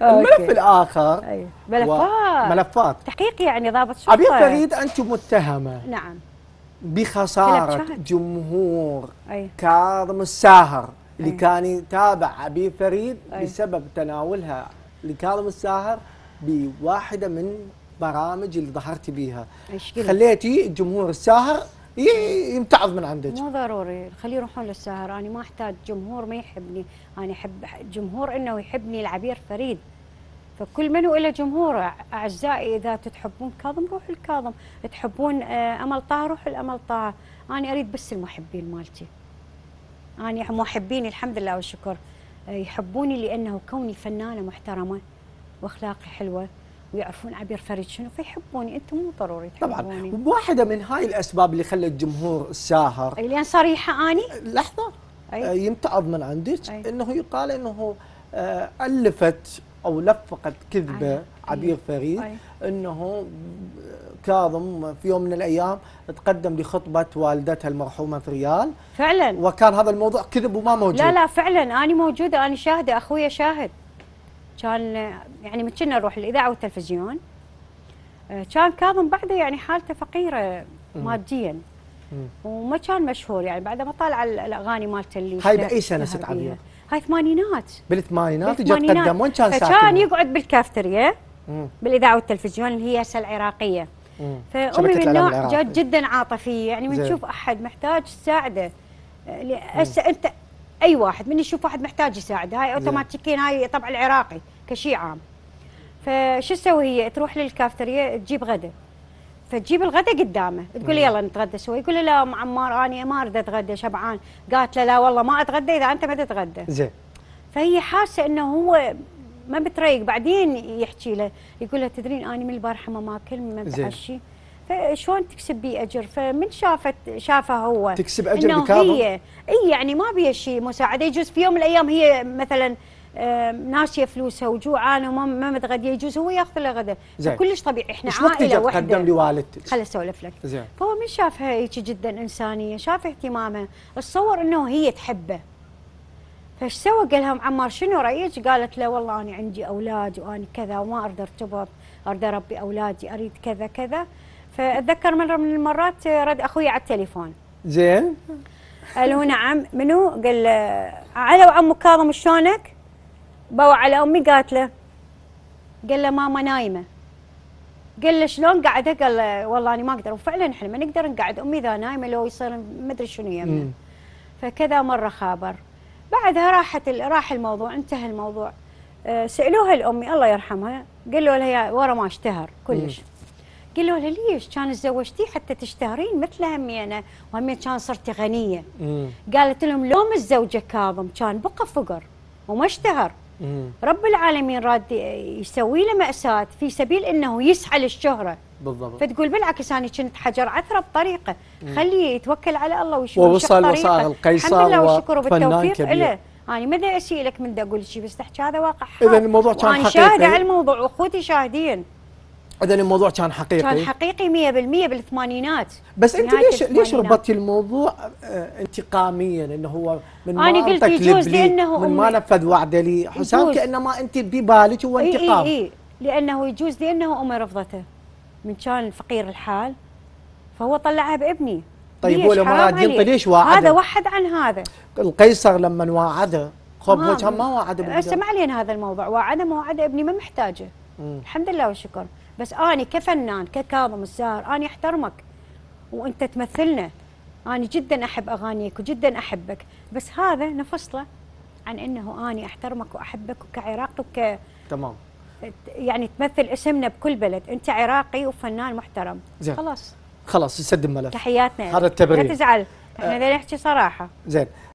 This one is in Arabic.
الملف الاخر اي ملفات ملفات تحقيق، يعني ضابط شرطه. عبير فريد انت متهمه نعم بخساره جمهور أي. كاظم الساهر اللي أي. كان يتابع عبير فريد أي. بسبب تناولها لكاظم الساهر بواحده من برامج اللي ظهرتي بيها. خليتي جمهور الساهر يمتعض من عندك. مو ضروري خليه يروحون للساهر، انا ما احتاج جمهور ما يحبني، انا احب جمهور انه يحبني العبير فريد. فكل من هو له جمهور. اعزائي اذا تحبون كاظم روحوا الكاظم، تحبون امل طه روحوا الامل طه. انا اريد بس المحبين مالتي، انا محبيني الحمد لله والشكر يحبوني لانه كوني فنانه محترمه واخلاقي حلوه ويعرفون عبير فريد شنو فيحبوني. انتم مو ضروري تحبوني. طبعا واحده من هاي الاسباب اللي خلت جمهور الساهر لان صريحه اني لحظه يمتعض من عندك انه يقال انه الفت او لفقت كذبه عبير فريد انه كاظم في يوم من الايام تقدم لخطبه والدتها المرحومه في ريال فعلا، وكان هذا الموضوع كذب وما موجود. لا فعلا انا موجوده، انا شاهده، اخويا شاهد. كان يعني كنا نروح الاذاعه والتلفزيون، كان كاظم بعده يعني حالته فقيره ماديا وما كان مشهور، يعني بعد ما طالع الاغاني مالته اللي هاي باي سنه ست عبير؟ هاي الثمانينات. بالثمانينات اجى تقدم. وين كان ساكن؟ فكان يقعد بالكافتريا بالاذاعه والتلفزيون اللي هي هسه العراقيه. فامي من نوع جد جدا عاطفيه، يعني من تشوف احد محتاج تساعده. هسه انت اي واحد من يشوف واحد محتاج يساعده هاي اوتوماتيكيا، هاي طبع العراقي كشيء عام. فشو تسوي هي؟ تروح للكافتريا تجيب غدا، فتجيب الغدا قدامه تقول يلا نتغدى سوا، يقول لا ام عمار انا ما اريد اتغدى شبعان. قالت له لا والله ما اتغدى اذا انت ما تتغدى. زين. فهي حاسه انه هو ما بتريق. بعدين يحكي له يقول له تدرين انا من البارحه ما ماكل ما متعشي، فشلون تكسب بي اجر؟ فمن شافه هو تكسب اجر بكاظم. هي يعني ما بيها شيء مساعده. يجوز في يوم من الايام هي مثلا ناسيه فلوسها وجوعانه وما متغديه، يجوز هو ياخذ له غدا. كلش طبيعي، احنا عائله وحده. تقدم لوالدتك. خل اسولف لك. فهو من شافها هيك جدا انسانيه، شاف اهتمامها، تصور انه هي تحبه. فايش سوى؟ قال لها عمار شنو رايك؟ قالت له والله انا عندي اولاد وانا كذا وما اريد ارتبط، اريد اربي اولادي، اريد كذا كذا. فاتذكر مره من المرات رد اخوي على التليفون. زين. قال له نعم منو؟ قال له على وعمو كاظم شلونك؟ بوى على امي قالت له، قال له ماما نايمه. قال له شلون قاعده؟ قال له والله انا ما اقدر. وفعلا احنا ما نقدر نقعد امي اذا نايمه لو يصير ما ادري شنو يمنا. فكذا مره خابر. بعدها راح الموضوع، انتهى الموضوع. سالوها الامي الله يرحمها، قالوا لها ورا ما اشتهر كلش. قالوا لها ليش كان تزوجتيه حتى تشتهرين مثل همينه وهمين كان صرتي غنيه؟ قالت لهم لو متزوجه كاظم كان بقى فقر وما اشتهر. رب العالمين راد يسوي له مأساة في سبيل انه يسعى للشهره. بالضبط. فتقول بالعكس انا كنت حجر عثره بطريقه، خليه يتوكل على الله ويشوف ووصل القيصر. الحمد لله والشكر وبالتوفيق له. انا ما ادري اسيء لك من دا اقول شيء، بس تحكي هذا واقع حال. اذا الموضوع كان حقيقي. انا شاهده على الموضوع واخوتي شاهدين. اذا الموضوع كان حقيقي. كان حقيقي 100% بالثمانينات. بس انت ليش ربطتي الموضوع انتقاميا انه هو من ما انا قلت يجوز لانه من ما نفذ وعده لي حسام كانما انت ببالك هو انتقام. اي لانه يجوز لانه امي رفضته من كان فقير الحال، فهو طلعها بابني. طيب هو لو ما راد ينطي ليش واعده؟ هذا وحد عن هذا. القيصر لما واعده هو كان ما واعده بالبدايه. هسه ما علينا هذا الموضوع، واعده ما واعده ابني ما محتاجه. الحمد لله والشكر. بس أنا كفنان ككاظم الساهر أنا أحترمك وأنت تمثلنا. أنا جدا أحب أغانيك وجدا أحبك، بس هذا نفصله عن أنه أنا أحترمك وأحبك وكعراقي تمام. يعني تمثل اسمنا بكل بلد، أنت عراقي وفنان محترم. زين. خلاص يسد الملف. تحياتنا. هذا التبرير. لا تزعل، احنا نحكي صراحة. زين.